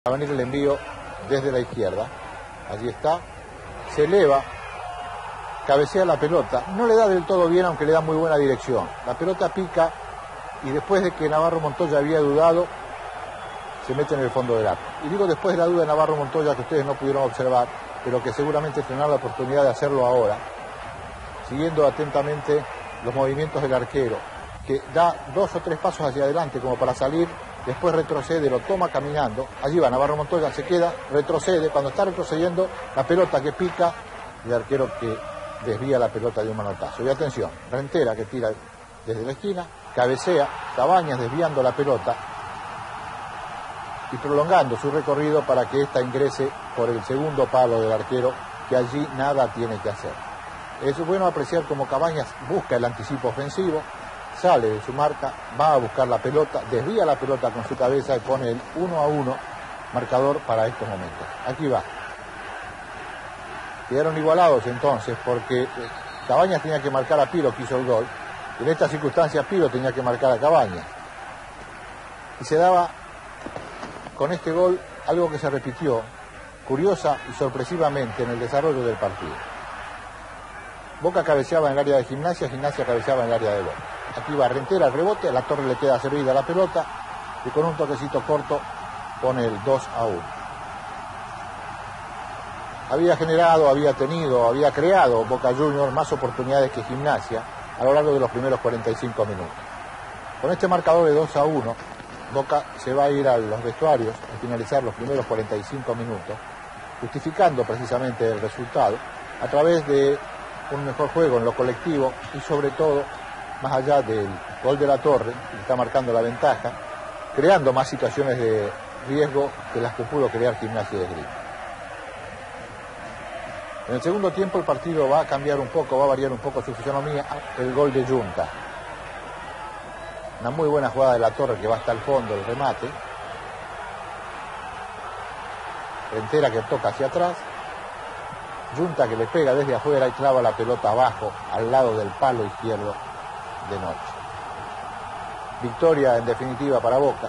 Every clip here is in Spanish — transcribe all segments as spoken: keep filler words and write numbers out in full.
Va a venir el envío desde la izquierda. Allí está. Se eleva. Cabecea la pelota. No le da del todo bien, aunque le da muy buena dirección. La pelota pica y después de que Navarro Montoya había dudado, se mete en el fondo del arco. Y digo después de la duda de Navarro Montoya, que ustedes no pudieron observar, pero que seguramente tendrán la oportunidad de hacerlo ahora, siguiendo atentamente los movimientos del arquero, que da dos o tres pasos hacia adelante como para salir, después retrocede, lo toma caminando, allí va Navarro Montoya, se queda, retrocede, cuando está retrocediendo, la pelota que pica, el arquero que desvía la pelota de un manotazo. Y atención, Rentera que tira desde la esquina, cabecea, Cabañas desviando la pelota y prolongando su recorrido para que ésta ingrese por el segundo palo del arquero, que allí nada tiene que hacer. Es bueno apreciar cómo Cabañas busca el anticipo ofensivo, sale de su marca, va a buscar la pelota, desvía la pelota con su cabeza y pone el uno a uno marcador para estos momentos. Aquí va. Quedaron igualados entonces porque Cabañas tenía que marcar a Piro, que hizo el gol. En esta circunstancia Piro tenía que marcar a Cabañas. Y se daba con este gol algo que se repitió curiosa y sorpresivamente en el desarrollo del partido. Boca cabeceaba en el área de Gimnasia, Gimnasia cabeceaba en el área de Boca. Aquí va Rentera al rebote, a la Torre le queda servida la pelota y con un toquecito corto pone el dos a uno. Había generado, había tenido, había creado Boca Juniors más oportunidades que Gimnasia a lo largo de los primeros cuarenta y cinco minutos. Con este marcador de dos a uno, Boca se va a ir a los vestuarios a finalizar los primeros cuarenta y cinco minutos, justificando precisamente el resultado a través de un mejor juego en lo colectivo y sobre todo, más allá del gol de la Torre, que está marcando la ventaja, creando más situaciones de riesgo que las que pudo crear Gimnasia de Esgrima. En el segundo tiempo el partido va a cambiar un poco, va a variar un poco su fisonomía, el gol de Junta. Una muy buena jugada de la Torre que va hasta el fondo, el remate. Rentera que toca hacia atrás. Junta que le pega desde afuera y clava la pelota abajo, al lado del palo izquierdo de Noche. Victoria en definitiva para Boca.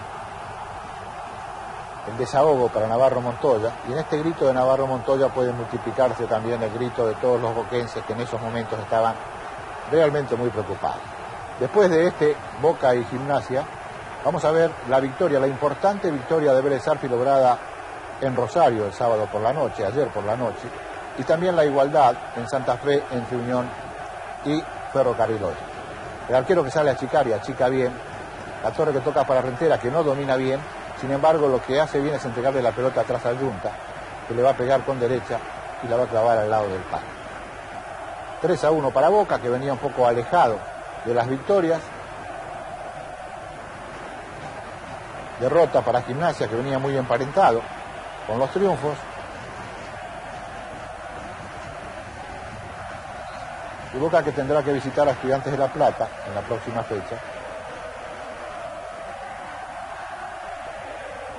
El desahogo para Navarro Montoya. Y en este grito de Navarro Montoya puede multiplicarse también el grito de todos los boquenses que en esos momentos estaban realmente muy preocupados. Después de este Boca y Gimnasia, vamos a ver la victoria, la importante victoria de Vélez Sarsfield lograda en Rosario el sábado por la noche, ayer por la noche, y también la igualdad en Santa Fe entre Unión y Ferrocarril Oeste. El arquero que sale a achicar y achica bien, la Torre que toca para Rentera que no domina bien, sin embargo lo que hace bien es entregarle la pelota atrás a Junta, que le va a pegar con derecha y la va a clavar al lado del palo. tres a uno para Boca, que venía un poco alejado de las victorias. Derrota para Gimnasia, que venía muy emparentado con los triunfos. Y Boca que tendrá que visitar a Estudiantes de La Plata en la próxima fecha.